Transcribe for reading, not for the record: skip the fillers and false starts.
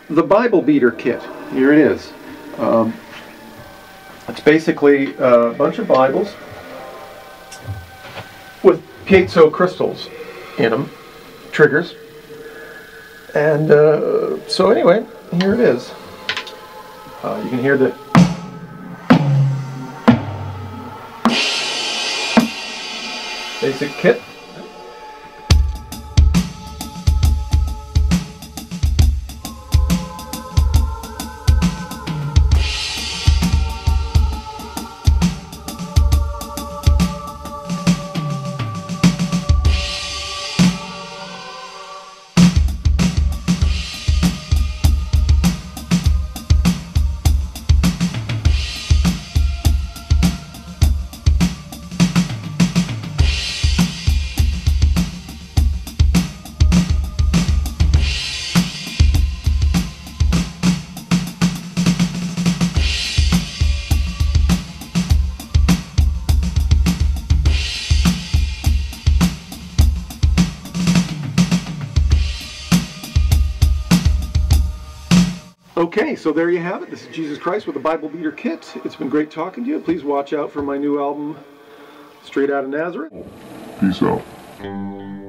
The Bible Beater Kit. Here it is. It's basically a bunch of Bibles with piezo crystals in them, triggers. And so anyway, here it is. You can hear the basic kit. Okay, so there you have it. This is Jesus Christ with the Bible Beater Kit. It's been great talking to you. Please watch out for my new album, Straight Outta Nazareth. Peace out.